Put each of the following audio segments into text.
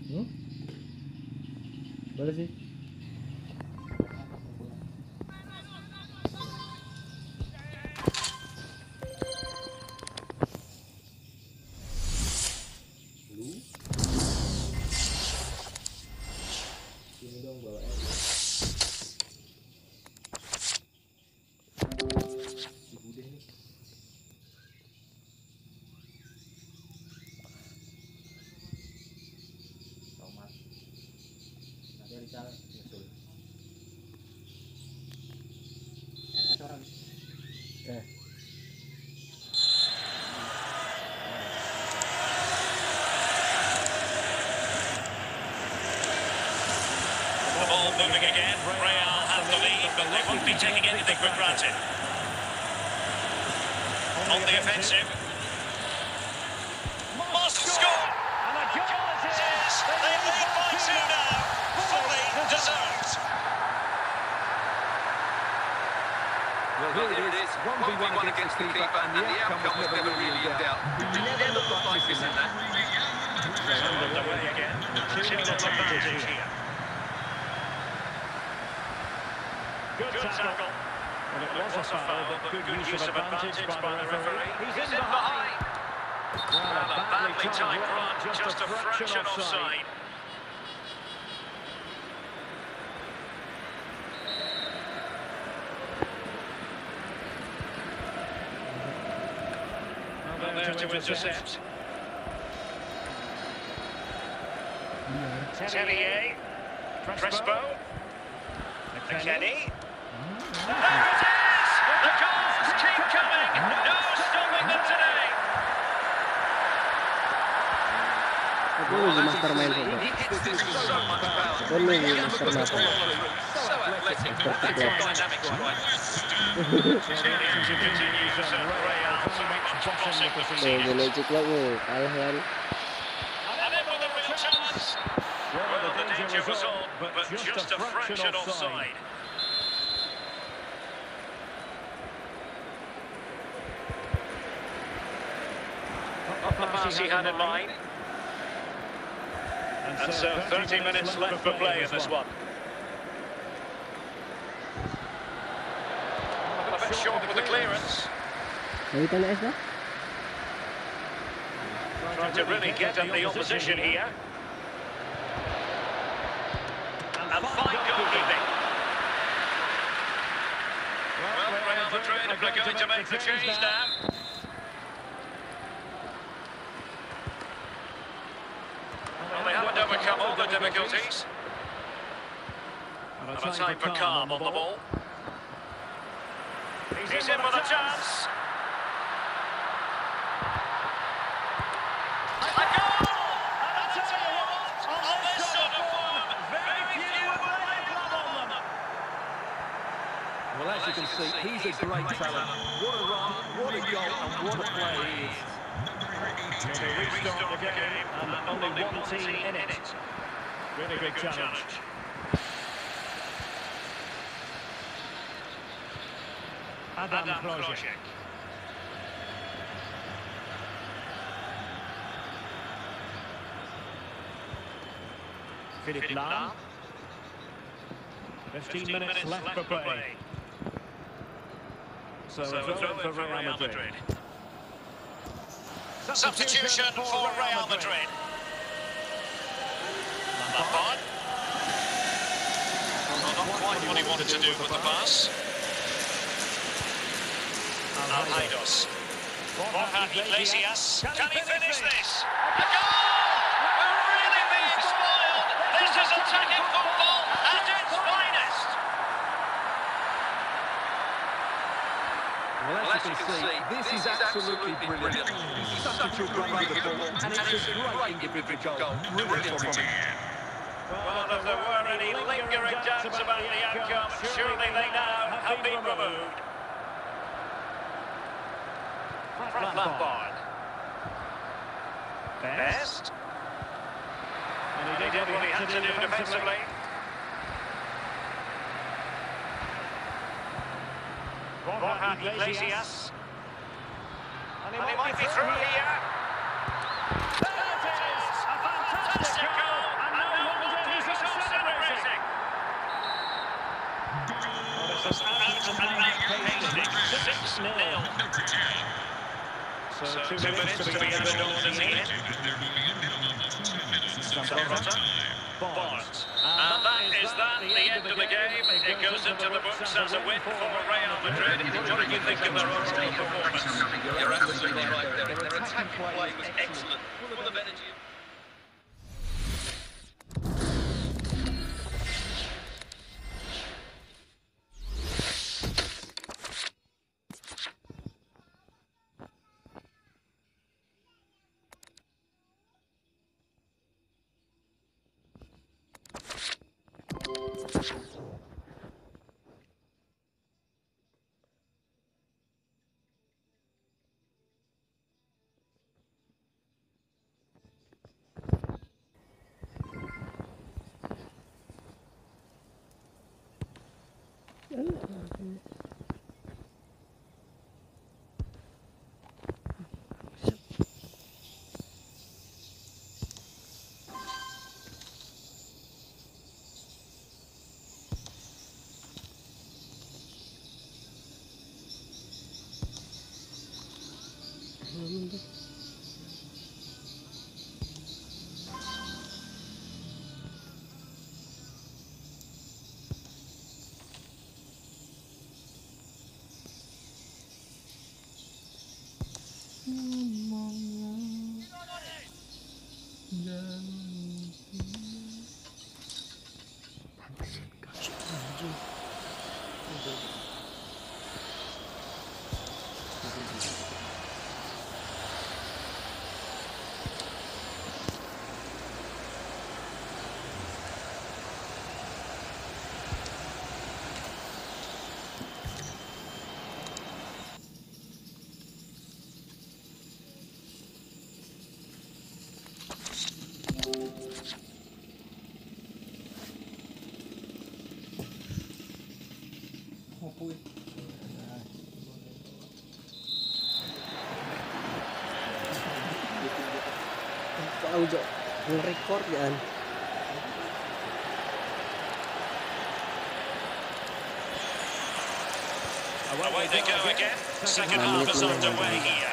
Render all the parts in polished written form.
Hmm? Boleh sih. Ini dong bawa si Bude nih. Tomat. Nanti Rizal nyusul. Enak orang. The ball moving again. Real have the lead, but they won't be taking anything for granted. On the offensive. Must score! And the goal it is! They lead by 2 now. Fully deserved. Well, here it is. 1v1 against the keeper, and the outcome was never really in doubt. He never looked like missing that. Underway again. Two-minute advantage here. Good tackle. Well, it was a foul, but good use of advantage by the referee. He's in behind. Well, a badly timed run, just a fraction offside. Well, there to intercept. Terrier. Crespo. McKennie. There it is! The goals keep coming! No stopping them today! Boleh di mastermind itu. He hits this with so much power. Boleh di He hasn't got the mastermind. follow through. So athletic. That's a dynamic strike. Boleh ciklak ni, kalah kan. And in with a real chance. Well, the danger was on, but just a fraction offside. Not the pass he had in mind. And so 30 minutes left for play in this one. A bit short with the clearance. Dari tanah es dah. Trying to really get at the opposition here. And fine goalkeeping. Well, Real Madrid are going to make the change now. Well, they haven't overcome all the difficulties. And a time for calm on the ball. He's in with a chance. A goal! And I tell you what, on this sort of form, very few will lay club on them. Well, as you can see, he's a great talent. What a run, what a goal, and what a player he is. They restart the game, and only one team in it. Really big challenge. Adam Projek. Philippe Lahm. 15 minutes left for play. So a throw for Real Madrid. Substitution for Real Madrid. Lampard. Not quite what he wanted to do with the pass. Alhaidos. Borja Iglesias. Can he finish this? A goal! We're really being spoiled. This is attacking football at its finest. Well, as you can see, this is absolutely brilliant. He's such a great ball, and it's a great individual goal. Brilliant from him. Well, if there were any lingering doubts about the outcome, surely they now have been removed. Lampard. Best. And he did what he had to do defensively. Borja Iglesias. And he might be through here. There it is! A fantastic goal! So 2 minutes to be added on in the end. Barnes. And that is the end of the game. It goes into the books as a win for Real Madrid. What do you think of their overall performance? You're absolutely right there. Their attacking play was excellent, full of energy. Audio nge-record yan. Away they go again. Second half is underway here.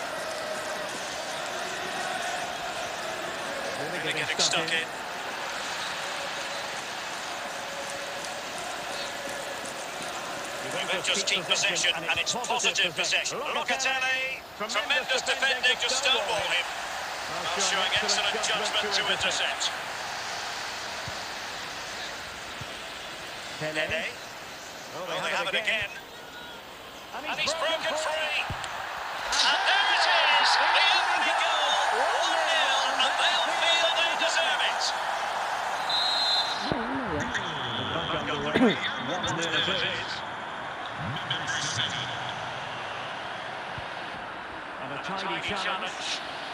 Really getting stuck in. Just keep possession, and it's positive possession. Locatelli, tremendous defending to stonewall him. Showing excellent judgment to intercept. Nene. Oh, they have it again. And he's broken free. And there it is, the opening goal. 1-0, and they'll feel they deserve it. 1-0 it is. And a tiny challenge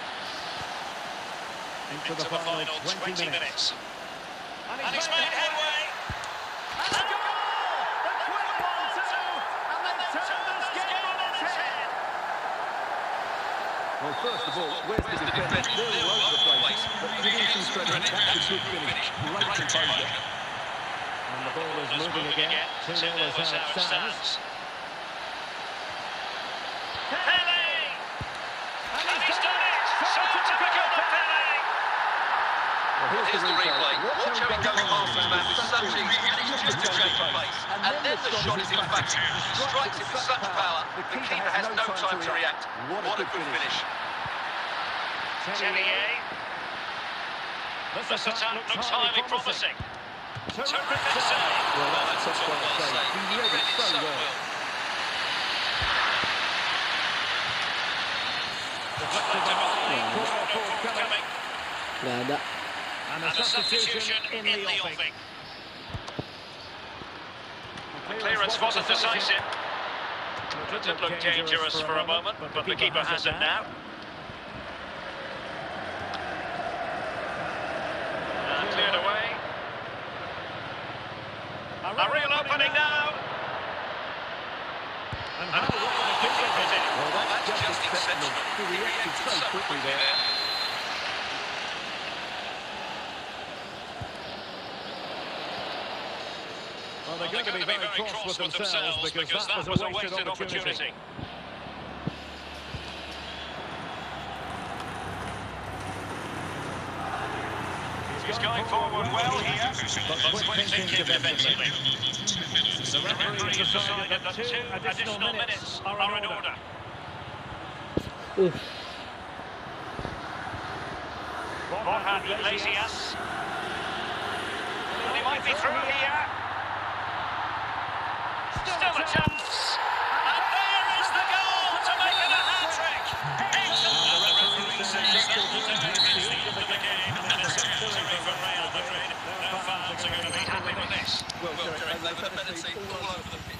into the final 20 minutes. And he's made headway. And a goal! The quick 1-2, and then they turn this game on its head. Well, first of all, where's the defence? They're all over the place. But give him some credit, that's a good finish. Great composure. And the ball is moving again. 2-0 is how it stands. Pele! And he's done it! So typical of Pele! Here's the replay. Watch how he goes past his man with such ease, and it's just a change of pace. And then the shot is emphatic. He strikes it with such power, the keeper has no time to react. What a good finish. Tellier. This attack looks highly promising. Terrific save. Well, that's a top well saved. He read it so well. Coming. Nggak ada. And a substitution in the offing. Clearance wasn't decisive. It did look dangerous for a moment, but the keeper has it now. And cleared away. A real opening now. And how well the keeper did it. Well, that's just exceptional. He reacted so quickly there. Well, they're going to be very cross with themselves because that was a wasted opportunity. He's going forward well here, but quick thinking defensively. The referee has decided that 2 additional minutes are in order. Oof. Borja Iglesias. And he might be through here. Still a chance. And there is the goal to make it a hat-trick. Excellent. And the referee says that will determine the end of the game. And it's a victory for Real Madrid. Their fans are going to be happy with this. Well, they've had penalty all over the pitch.